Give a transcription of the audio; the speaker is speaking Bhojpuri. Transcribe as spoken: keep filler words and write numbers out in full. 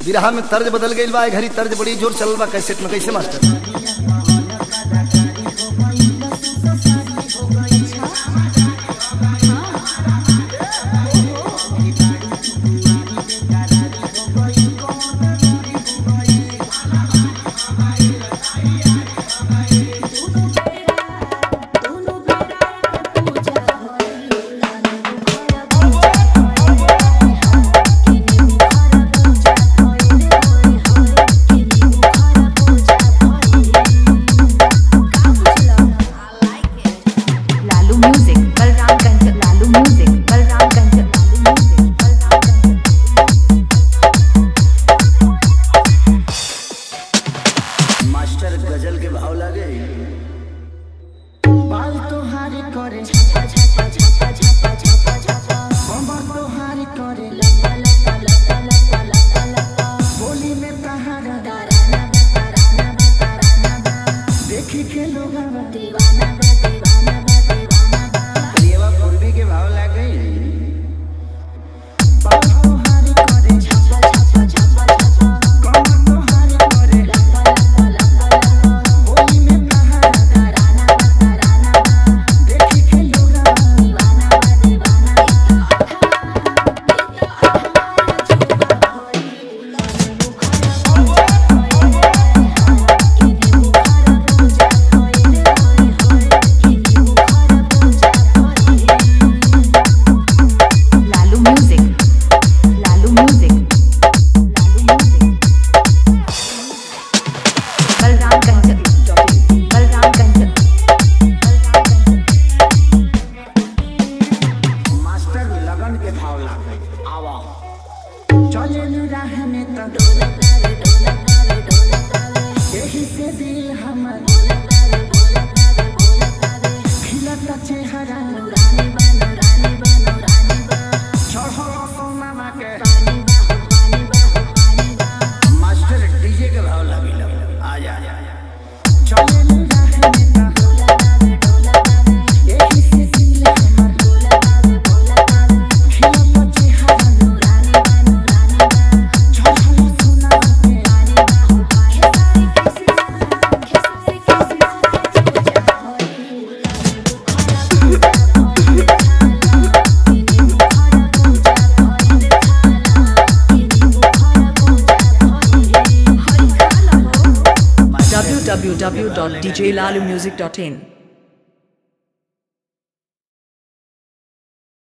बिरहा में तर्ज बदल गई बा, घड़ी तर्ज बड़ी जोर चल बा कैसेट में। कैसे मास्टर? गजल के भाव लागे बाल तोहारी करे छापा छापा छापा छापा छापा छापा कमर तोहारी करे लपा लपा लपा लपा लपा लपा बोली में तहारा डराना डराना डराना देखी के लोग दीवाना दीवाना दीवाना कलियावा पूर्वी के भाव लागे बाल तोहारी करे छापा छापा छापा छापा कमर तोहारी करे लपा लपा लपा लपा बोली में तहारा डराना डराना देखी के लोग दीवाना दीवाना Lalu music Lalu music Lalu music Balramganj Balramganj master लगन के भाव लागे आवा चले राह में तो डोलत रे डोलत रे डोलत रे यही से दिल हमर डोलत रे डोलत रे डोलत रे खिलता चेहरा नूरानी बा नूरानी बा नूरानी बा चढ़ो सोना के पानी बा हो पानी बा हो पानी बा मास्टर डीजे के भाव लागे आ जा चले राह में तो डोलत रे डोलत रे यही से दिल हमर डोलत रे डोलत रे खिलता चेहरा नूरानी बा नूरानी बा चढ़ो सोना के पानी बा हो पानी Khesari Khesari w w w dot d j lalu music dot in